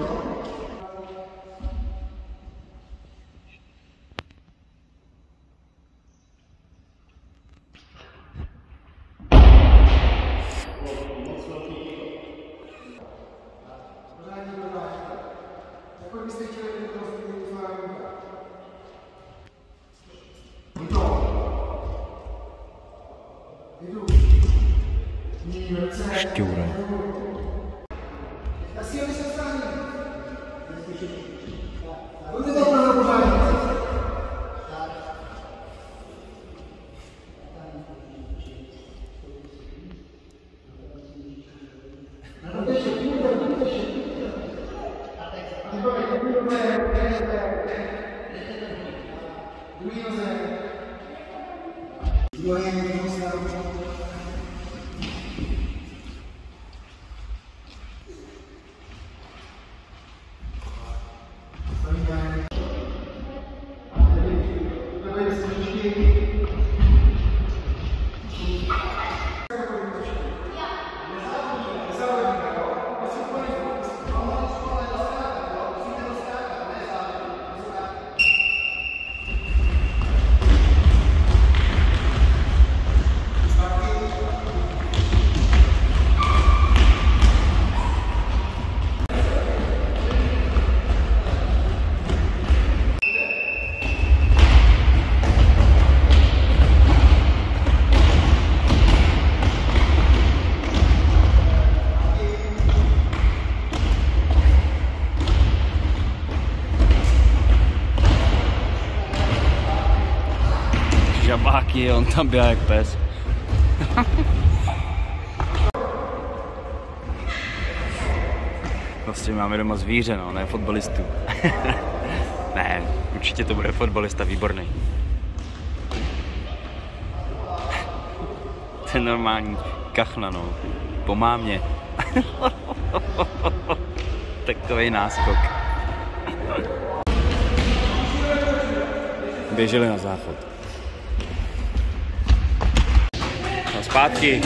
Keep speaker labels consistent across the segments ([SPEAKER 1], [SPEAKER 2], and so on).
[SPEAKER 1] Šťůra. Žabáky, on tam běhá jak pes. Vlastně máme doma zvíře, no, ne fotbalistu. Ne, určitě to bude fotbalista výborný. To je normální kachna, no. Po mámě. Takovej náskok. Běželi na záchod. No, zpátky.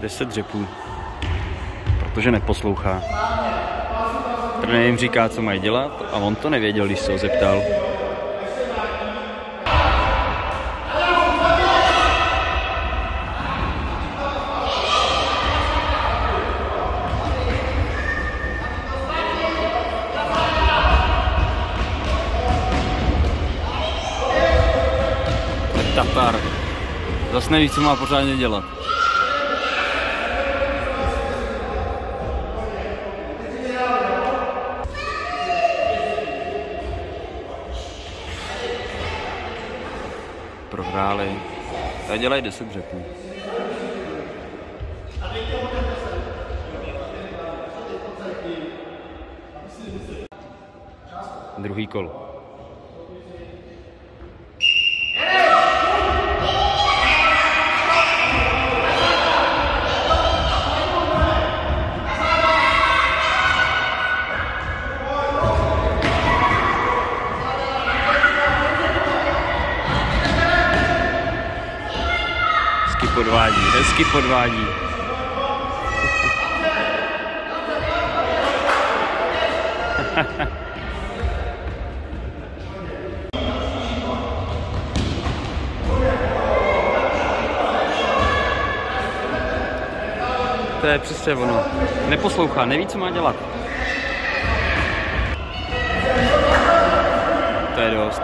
[SPEAKER 1] 10 dřepů, protože neposlouchá. Trenér jim říká, co mají dělat, a on to nevěděl, když se ho zeptal. Tatar. Zas neví, co má pořádně dělat. Prohráli. A dělají 10 dřepů. Druhý kolo. Hezky podvádí. To je přesně ono. Neposlouchá, neví, co má dělat. To je dost.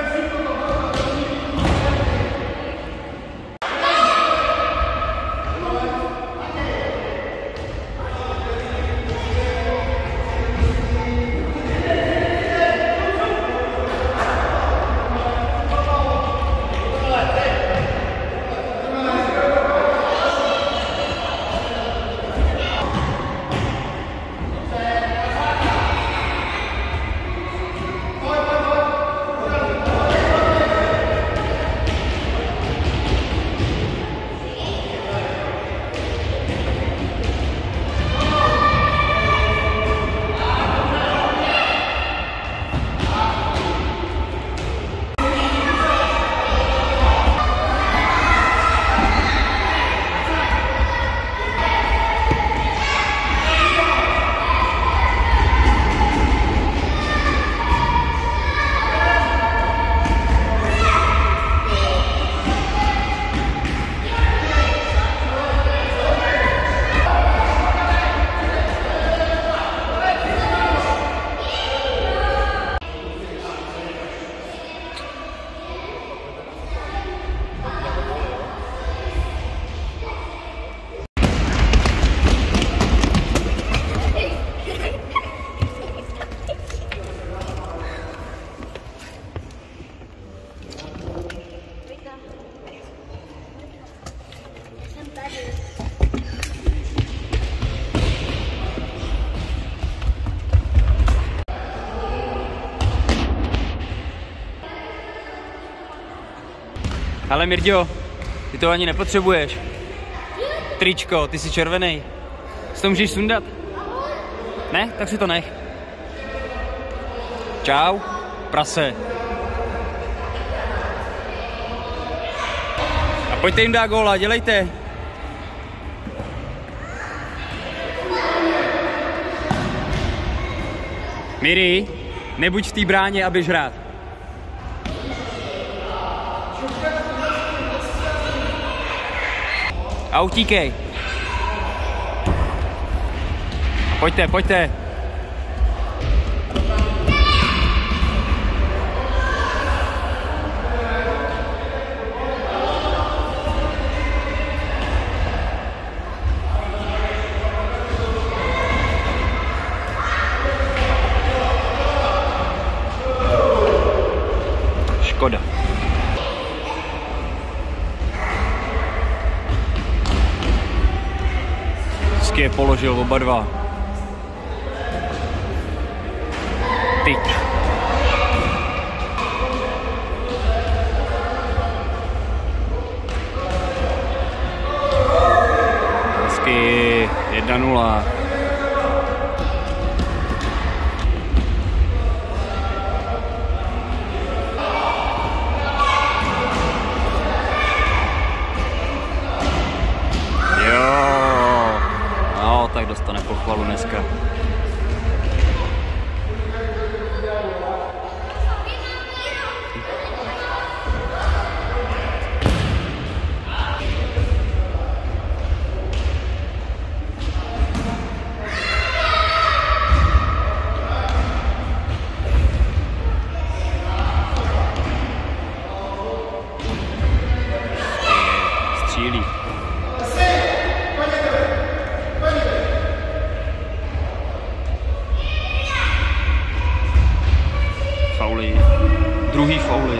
[SPEAKER 1] Ale Mirďo, ty to ani nepotřebuješ. Tričko, ty jsi červený. Si to můžeš sundat? Ne? Tak si to nech. Čau, prase. A pojďte jim dát góla, dělejte. Miri, nebuď v té bráně a běž hrát. A utíkej. Pojďte, pojďte. Škoda. Vždycky je položil oba dva. Tyč. Hezky 1-0. Jo. bílý. Fauly. Druhý fauly.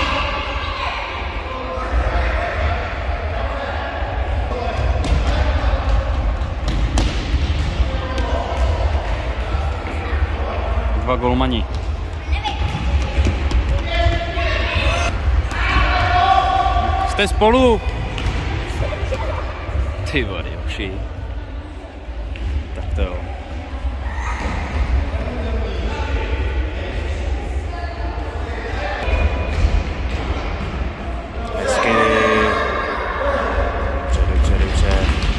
[SPEAKER 1] Dva golmani. Jste spolu? Ty vody, hoši. Tak to jo. Hezky. Dobře.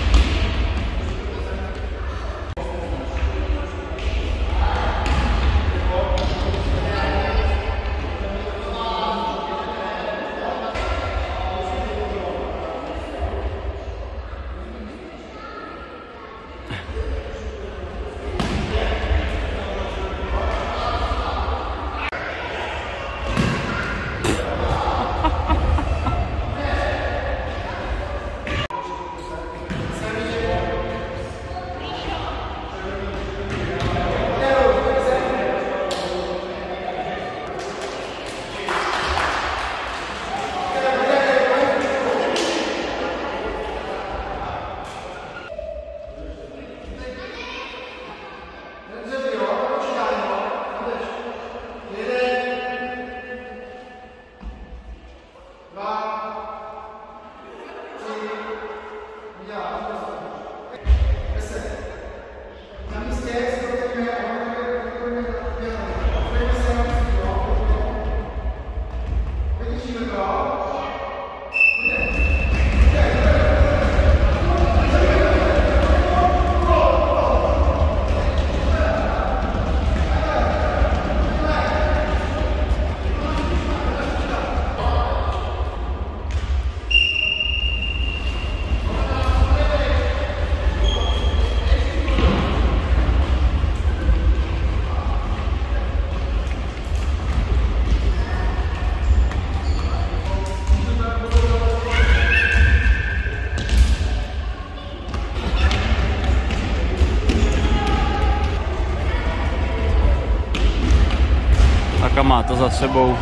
[SPEAKER 1] Tak má to za sebou.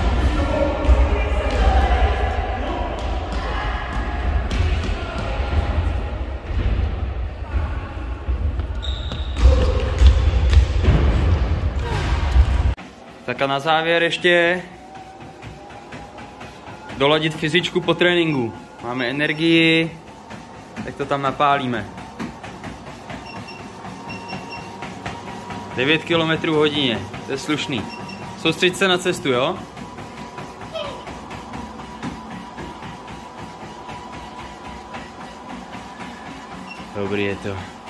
[SPEAKER 1] Tak a na závěr ještě doladit fyzičku po tréninku. Máme energii, tak to tam napálíme. 9 km hodině, to je slušný. Soustřeď se na cestu, jo? Dobrý je to.